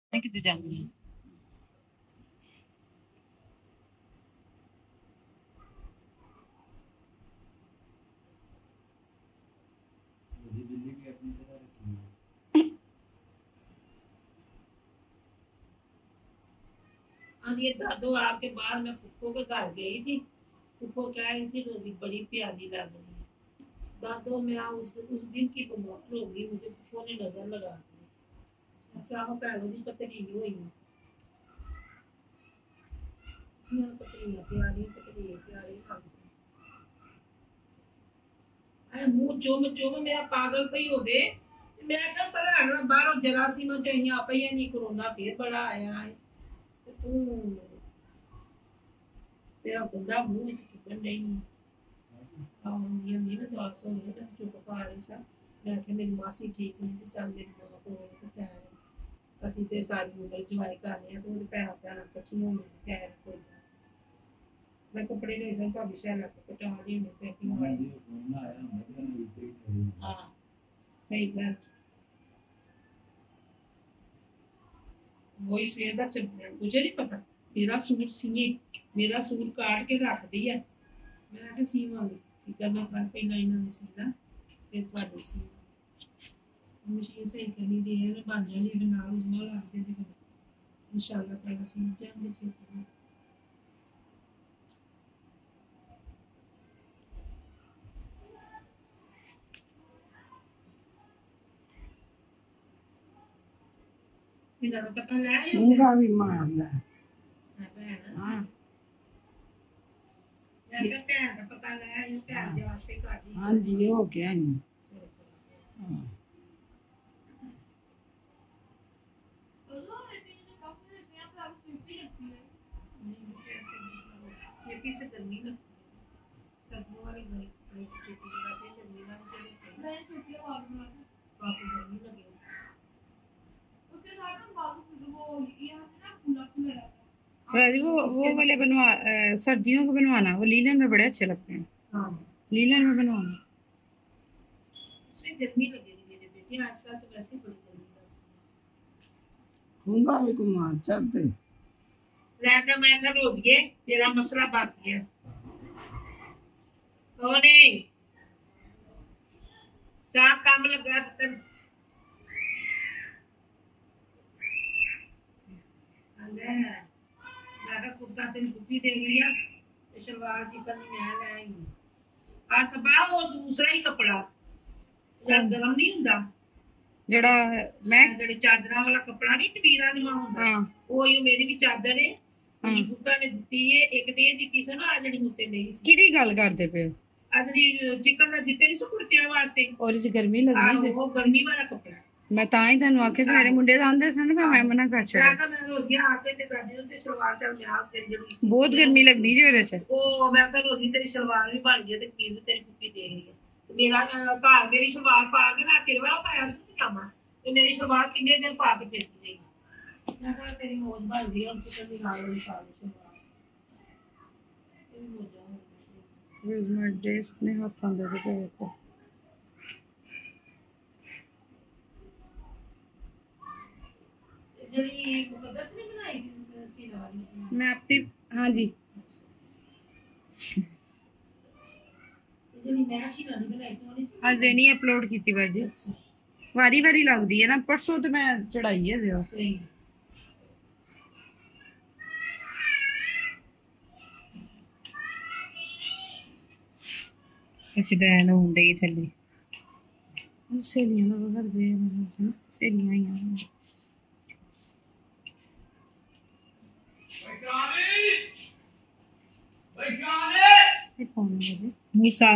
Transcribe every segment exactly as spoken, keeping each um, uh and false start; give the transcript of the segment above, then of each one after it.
कितने जानी है ये दादो आपके बाद मैं फुफ्फो के घर गई थी। फुफ्फो कह रही थी रोजी बड़ी प्यारी लग रही है। दादो मैं उस उस दिन की बीमार हो गई, मुझे फुफ्फो ने नजर लगा दी। क्या हो पैरों की पतली हुई है, पतली प्यारी पतली प्यारी लगती। अरे मुंह चुम चुम मेरा पागल पई हो गए। मैं क्या पर बाहरों जरासीम चाहिए आप ही नहीं, कोरोना फिर बड़ा आया है। तू तेरा गंदा मुंह चुकन नहीं। हाँ ये नहीं ना दवा सौ नहीं तो चुप पा रही सा। मैं कि मेरी मासी ठीक नहीं तो चल मेरी मां को तो क्या है, ਅਸੀਂ ਤੇ ਸਾਰੀ ਉਮਰ ਜਵਾਈ ਕਰਨੇ ਆ, ਤੂੰ ਪੈਣਾ ਪੈਣਾ ਕੱਚੀ ਹੋਣੀ ਕਹਿ ਕੋਈ मैं कपड़े ले जाऊं का विषय लग कटा रही हूं पैकिंग वाली। हां सही बात। वो इस वेर दा मुझे नहीं पता मेरा सूट सीए, मेरा सूट काट के रख दिया मैं के सीवा की करना कर पे नहीं ना सीना फिर ਤੁਹਾਡੇ ਸੀ मशीन सही करनी दी है बन जानी है नाल उसमें लग दे दे इंशाल्लाह ताला सी जाएंगे छेती। मुंगा भी मारना हाँ हाँ जी हो गया हाँ से गर्मी ना सर्दियों वाली गर्मी चुपी लगाते गर्मी ना चले मैं चुपी और बाकी गर्मी लगे उसके साथ हम बाबू वो यहाँ से ना खुला खुला रहता है। राजी वो वो वाले बनवा सर्दियों को बनवाना, वो लीलन में बड़े अच्छे लगते हैं। हाँ लीलन में बनवाना उसमें गर्मी लगेगी मेरे बेटे आजकल तो वैसे ही बड़ी गर्मी मुंगा भी को मार चढ़ते रहकर मैं कर रोज गए तेरा मसला बाकी है कौन है चार काम लगा तर मैं कुर्ता तेन कुपी दे गई है सलवार चिकन मैं ले आई आ सबा वो दूसरा ही कपड़ा गरम नहीं हुंदा जड़ा मैं जड़े चादरा वाला कपड़ा नहीं टवीरा निमा हुंदा हां वो यो मेरी भी चादर है जी गुप्ता ने दी है एक दे दी सी ना जड़ी मुते नहीं सी किड़ी गल करदे पे अजरी चिकन दा दिते नहीं सो कुर्तियां वास्ते और इस गर्मी लगनी है वो गर्मी वाला कपड़ा मैं ताई तनु आखे सारे मुंडे दा आंदे सन मैं मना कर छड़ा मैं रोजी आके ते दादी ते सलवार चल मैं आप तेरी जड़ी बहुत गर्मी लगदी जे मेरे च ओ मैं कह रोजी तेरी सलवार भी बन गई ते पीर भी तेरी कुप्पी दे गई मेरा घर मेरी सलवार पा के ना तेरे वाला पाया सी कामा ते मेरी सलवार कितने दिन पा के फिरती रही मैं कह तेरी मौज बन गई हम चिकन दी नाल वाली पा ली सलवार यूज माय ड्रेस अपने हाथों दे दे देखो जड़ी मुकद्दस ने बनाई थी सीना वाली मैं आपकी हां जी जड़ी मैं सीना नहीं बनाई सोनी सी आज देनी अपलोड की थी भाई जी वारी वारी लगदी है ना परसों तो मैं चढ़ाई है जो सही ऐसे दैन ਹੁੰਦੇ ਹੀ ਥੱਲੇ ਸੇਲੀਆਂ ਦਾ ਵਗਰ ਵੇ ਮਨ ਸੇਲੀਆਂ ਹੀ ਆ ये कौन है जी मूसा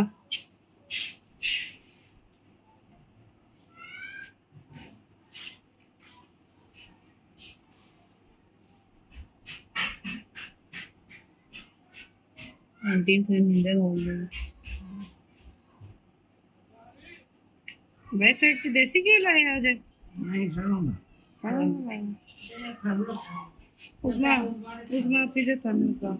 आंटी से नींद हो गई वैसे देसी घी लाया आज नहीं सरों उसमें उसमें पीछे तनु का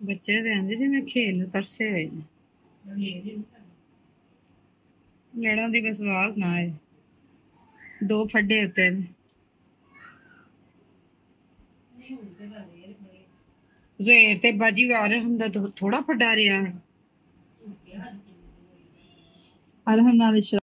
ਬੱਚੇ ਤੇ ਆਂਦੇ ਜਿਵੇਂ ਖੇਲ ਨੂੰ ਤਰਸੇ ਹੋਏ ਨੇ ਇਹ ਨਹੀਂ ਲੜਾਂ ਦੀ ਬਸ ਆਵਾਜ਼ ਨਾ ਆਏ ਦੋ ਫੱਡੇ ਉੱਤੇ ਨੇ ਨਹੀਂ ਹੁੰਦੇ ਨਾ ਇਹ ਬੜੇ ਜ਼ੇਰ ਤੇ ਬਾਜੀ ਵਾਰ ਹੁੰਦਾ ਥੋੜਾ ਫੱਡਾ ਰਿਹਾ ਧੁੱਪਿਆ ਅਲਹਮਦੁਲਿਲਾ